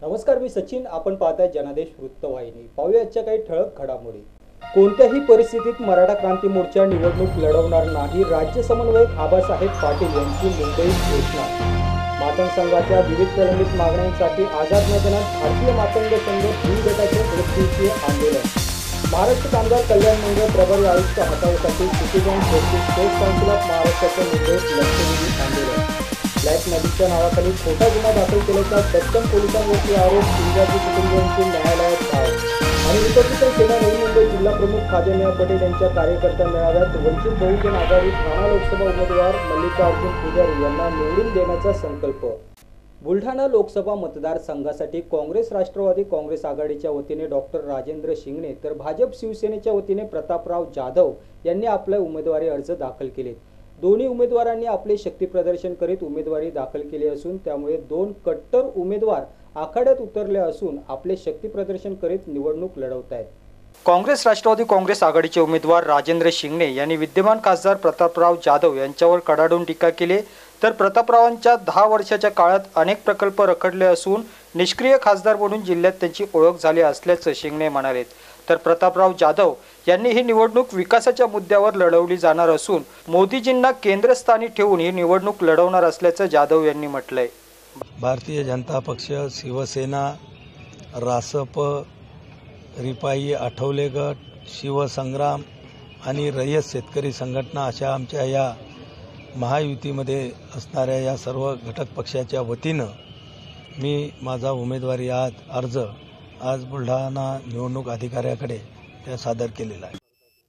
नमस्कार, मी सचिन. आपण पाहताय जनादेश वृत्तवाहिनी. पाहूया आजच्या काही ठळक घडामोडी. कोणत्याही परिस्थितीत मराठा क्रांती मोर्चा निवडणूक लढवणार नाही, राज्य समन्वयक आबासाहेब पाटील यांची मुंबईत घोषणा. मातंग संघाच्या विविध प्रलंबित मागण्यांसाठी आझाद मैदानात भारतीय मातंग संघ B गटाचे एकदिवसीय आंदोलन. महाराष्ट्र कामगार कल्याण मंडळ प्रभारी आयुक्त हटावसाठी citizen justice state council of महाराष्ट्राच्या मुंबईत लक्षवेधी आंदोलन. ब्लॅक नदीच्या नावाखाली खोटा गुन्हा दाखल केल्याचा दक्षिण पोलिसांवरती आरोप. इंद्राजी कुटुंबियांची न्यायालयात धाव. आणि रिपब्लिकन सेना नवी मुंबई जिल्हा प्रमुख खाजेमिया पटेल यांच्या कार्यकर्ता मेळाव्यात वंचित बहुजन आघाडी ठाणा लोकसभा उमेदवार मल्लिकार्जुन पुजारी यांना निवडून देण्याचा संकल्प. बुलढाणा लोकसभा मतदारसंघासाठी काँग्रेस राष्ट्रवादी काँग्रेस आघाडीच्या वतीने डॉक्टर राजेंद्र शिंगणे तर भाजप शिवसेनेच्या वतीने प्रतापराव जाधव यांनी आपले उमेदवारी अर्ज दाखल केले. दोन्ही उमेदवारांनी आपले शक्ती प्रदर्शन करीत उमेदवारी दाखल केली असून त्यामुळे दोन कट्टर उमेदवार आखाड्यात उतरले असून आपले शक्ती प्रदर्शन करीत निवडणूक लढवत आहेत. काँग्रेस राष्ट्रवादी काँग्रेस आघाडीचे उमेदवार राजेंद्र शिंगणे यांनी विद्यमान खासदार प्रतापराव जाधव यांच्यावर कडाडून टीका केली. तर प्रतापरावांच्या 10 वर्षाच्या काळात अनेक प्रकल्प रखडले असून निष्क्रिय खासदार म्हणून जिल्ह्यात त्यांची ओळख झाली असल्याचं शिंगणे म्हणाले. तर प्रतापराव जाधव यांनी ही निवडणूक विकासाच्या मुद्द्यावर लढवली जाणार असून मोदीजींना केंद्रस्थानी ठेवून ही निवडणूक लढवणार असल्याचं जाधव यांनी म्हटलंय. भारतीय जनता पक्ष, शिवसेना, रासप, रिपाई, आठवले गट, शिवसंग्राम आणि रयत शेतकरी संघटना अशा आमच्या या महायुतीमध्ये असणाऱ्या या सर्व घटक पक्षाच्या वतीनं मी माझा उमेदवारी अर्ज आज बुलढाणा निवडणूक अधिकाऱ्याकडे सादर केलेला आहे.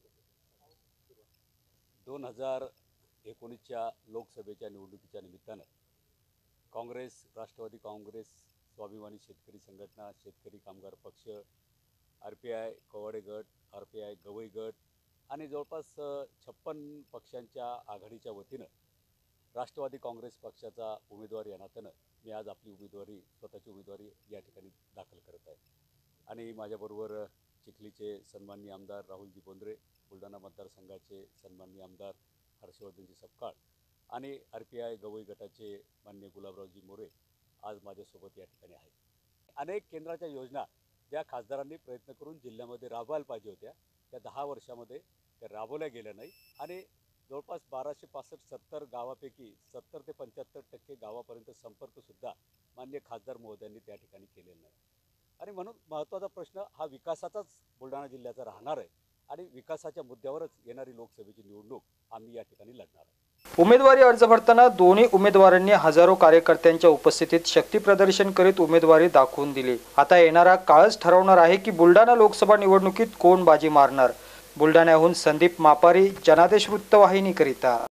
2019च्या लोकसभेच्या निवडणुकीच्या निमित्तानं काँग्रेस, राष्ट्रवादी काँग्रेस, स्वाभिमानी शेतकरी संघटना, शेतकरी कामगार पक्ष, RPI कवाडे गट, RPI गवई गट आणि जवळपास 56 पक्षांच्या आघाडीच्या वतीनं राष्ट्रवादी काँग्रेस पक्षाचा उमेदवार या नात्यानं मी आज आपली स्वतःची उमेदवारी या ठिकाणी दाखल करत आहे. आणि माझ्याबरोबर चिखलीचे सन्माननीय आमदार राहुलजी बोंद्रे, बुलढाणा मतदारसंघाचे सन्माननीय आमदार हर्षवर्धनजी सपकाळ आणि RPI गवई गटाचे माननीय गुलाबरावजी मोरे आज माझ्यासोबत या ठिकाणी आहेत. अनेक केंद्राच्या योजना ज्या खासदारांनी प्रयत्न करून जिल्ह्यामध्ये राबवायला पाहिजे होत्या त्या 10 वर्षामध्ये त्या राबवल्या गेल्या नाही आणि जवळपास 1265-70 गावापैकी 70 ते 75% गावापर्यंत संपर्कसुद्धा माननीय खासदार महोदयांनी त्या ठिकाणी केलेला नाही. आणि म्हणून महत्त्वाचा प्रश्न हा विकासाचाच बुलढाणा जिल्ह्याचा राहणार आहे आणि विकासाच्या मुद्द्यावरच येणारी लोकसभेची निवडणूक आम्ही या ठिकाणी लढणार आहे. उमेदवारी अर्ज भरताना दोन्ही उमेदवारांनी हजारो कार्यकर्त्यांच्या उपस्थितीत शक्ती प्रदर्शन करीत उमेदवारी दाखवून दिली. आता येणारा काळच ठरवणार आहे की बुलढाणा लोकसभा निवडणुकीत कोण बाजी मारणार. बुलढाण्याहून संदीप मापारी, जनादेश वृत्तवाहिनीकरिता.